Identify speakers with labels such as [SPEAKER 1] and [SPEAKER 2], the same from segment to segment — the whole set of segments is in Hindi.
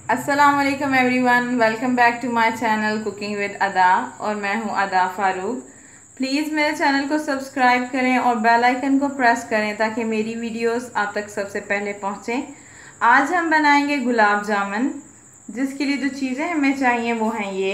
[SPEAKER 1] अस्सलामुअलैकुम everyone, welcome back to my channel cooking with Ada और मैं हूं अदा फारूक। प्लीज़ मेरे चैनल को सब्सक्राइब करें और बेल आइकन को प्रेस करें ताकि मेरी वीडियोस आप तक सबसे पहले पहुंचें। आज हम बनाएंगे गुलाब जामुन, जिसके लिए जो चीज़ें हमें चाहिए वो हैं ये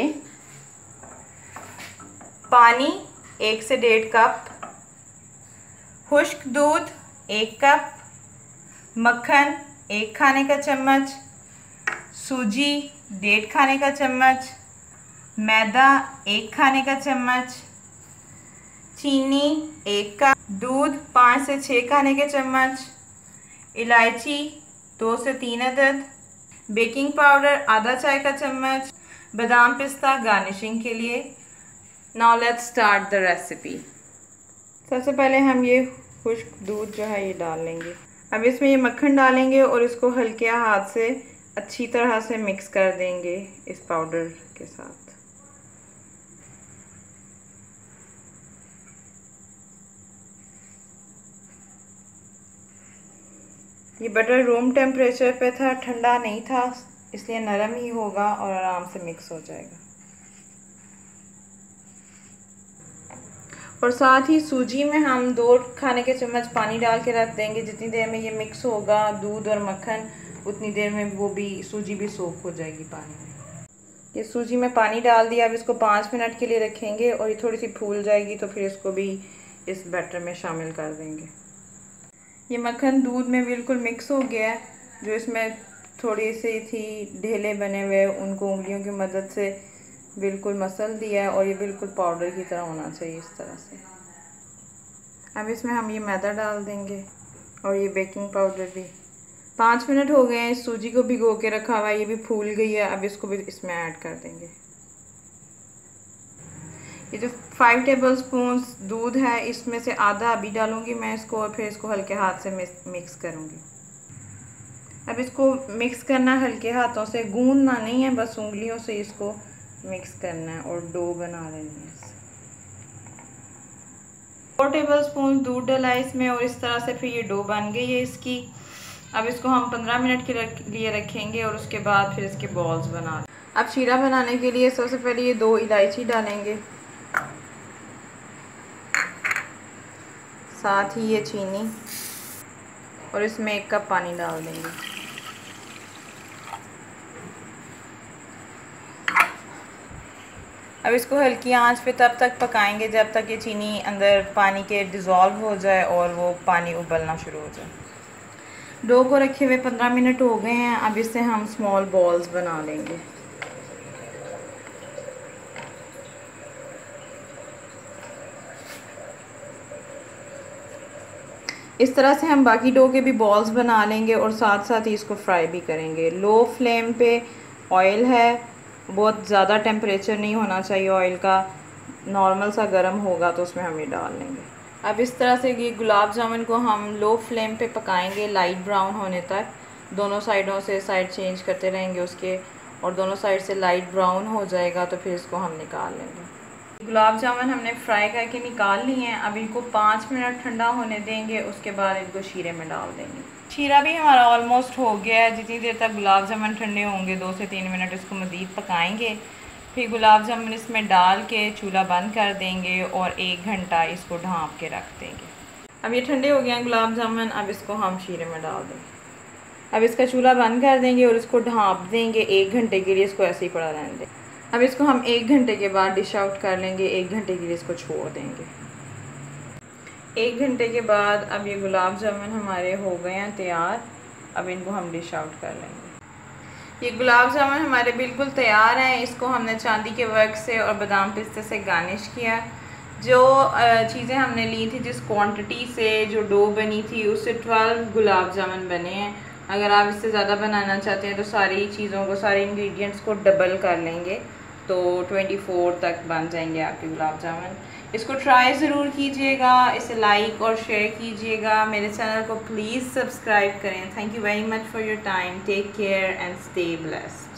[SPEAKER 1] पानी 1 से 1.5 कप, खुश्क दूध 1 कप, मक्खन 1 खाने का चम्मच, सूजी 1.5 खाने का चम्मच, मैदा 1 खाने का चम्मच, चीनी 1 कप, दूध 5 से 6 खाने के चम्मच, इलायची 2 से 3 अदद, बेकिंग पाउडर आधा चाय का चम्मच, बादाम पिस्ता गार्निशिंग के लिए। Now let's start the recipe. सबसे पहले हम ये खुश्क दूध जो है ये डाल लेंगे। अब इसमें ये मक्खन डालेंगे और इसको हल्के हाथ से अच्छी तरह से मिक्स कर देंगे इस पाउडर के साथ। ये बटर रूम टेम्परेचर पे था, ठंडा नहीं था, इसलिए नरम ही होगा और आराम से मिक्स हो जाएगा। और साथ ही सूजी में हम 2 खाने के चम्मच पानी डाल के रख देंगे। जितनी देर में ये मिक्स होगा दूध और मक्खन, उतनी देर में वो भी सूजी भी सोख हो जाएगी पानी में। ये सूजी में पानी डाल दिया। अब इसको 5 मिनट के लिए रखेंगे और ये थोड़ी सी फूल जाएगी तो फिर इसको भी इस बैटर में शामिल कर देंगे। ये मक्खन दूध में बिल्कुल मिक्स हो गया है। जो इसमें थोड़ी सी थी ढेले बने हुए, उनको उंगलियों की मदद से बिल्कुल मसल दिया है और ये बिल्कुल पाउडर की तरह होना चाहिए इस तरह से। अब इसमें हम ये मैदा डाल देंगे और ये बेकिंग पाउडर भी। 5 मिनट हो गए हैं, इस सूजी को भिगो के रखा हुआ है, ये भी फूल गई है। अब इसको भी इसमें ऐड कर देंगे। ये जो 5 टेबलस्पून दूध है इसमें से आधा अभी डालूंगी मैं इसको और फिर इसको हल्के हाथ से मिक्स करूंगी। अब इसको मिक्स करना हल्के हाथों से, गूंदना नहीं है, बस उंगलियों से इसको मिक्स करना है और डो बना लेनी है इससे। 4 टेबलस्पून दूध डाला इसमें और इस तरह से फिर ये डो बन गई है इसकी। अब इसको हम 15 मिनट के लिए रखेंगे और उसके बाद फिर इसके बॉल्स बना। अब शीरा बनाने के लिए सबसे पहले ये 2 इलायची डालेंगे, साथ ही ये चीनी और इसमें 1 कप पानी डाल देंगे। अब इसको हल्की आंच पे तब तक पकाएंगे जब तक ये चीनी अंदर पानी के डिज़ोल्व हो जाए और वो पानी उबलना शुरू हो जाए। डो को रखे हुए 15 मिनट हो गए हैं। अब इससे हम स्मॉल बॉल्स बना लेंगे। इस तरह से हम बाकी डो के भी बॉल्स बना लेंगे और साथ साथ ही इसको फ्राई भी करेंगे। लो फ्लेम पे ऑयल है, बहुत ज़्यादा टेम्परेचर नहीं होना चाहिए ऑयल का, नॉर्मल सा गर्म होगा तो उसमें हम ये डाल लेंगे। अब इस तरह से ये गुलाब जामुन को हम लो फ्लेम पे पकाएंगे लाइट ब्राउन होने तक। दोनों साइडों से साइड चेंज करते रहेंगे उसके, और दोनों साइड से लाइट ब्राउन हो जाएगा तो फिर इसको हम निकाल लेंगे। गुलाब जामुन हमने फ्राई करके निकाल लिए हैं। अब इनको 5 मिनट ठंडा होने देंगे, उसके बाद इनको शीरे में डाल देंगे। शीरा भी हमारा ऑलमोस्ट हो गया है। जितनी देर तक गुलाब जामुन ठंडे होंगे 2 से 3 मिनट इसको मज़ीद पकाएंगे। फिर गुलाब जामुन इसमें डाल के चूल्हा बंद कर देंगे और 1 घंटा इसको ढाँप के रख देंगे। अब ये ठंडे हो गए हैं गुलाब जामुन। अब इसको हम शीरे में डाल देंगे। अब इसका चूल्हा बंद कर देंगे और इसको ढाँप देंगे 1 घंटे के लिए। इसको ऐसे ही पड़ा रहने देंगे। अब इसको हम 1 घंटे के बाद डिश आउट कर लेंगे। 1 घंटे के लिए इसको छोड़ देंगे। 1 घंटे के बाद अब ये गुलाब जामुन हमारे हो गए हैं तैयार। अब इनको हम डिश आउट कर लेंगे। ये गुलाब जामुन हमारे बिल्कुल तैयार हैं। इसको हमने चांदी के वर्क से और बादाम पिस्ते से गार्निश किया। जो चीज़ें हमने ली थी, जिस क्वांटिटी से जो डो बनी थी उससे 12 गुलाब जामुन बने हैं। अगर आप इससे ज़्यादा बनाना चाहते हैं तो सारी चीज़ों को, सारे इंग्रेडिएंट्स को डबल कर लेंगे तो 24 तक बन जाएंगे आपके गुलाब जामुन। इसको ट्राई ज़रूर कीजिएगा, इसे लाइक और शेयर कीजिएगा। मेरे चैनल को प्लीज़ सब्सक्राइब करें। Thank you very much for your time. Take care and stay blessed.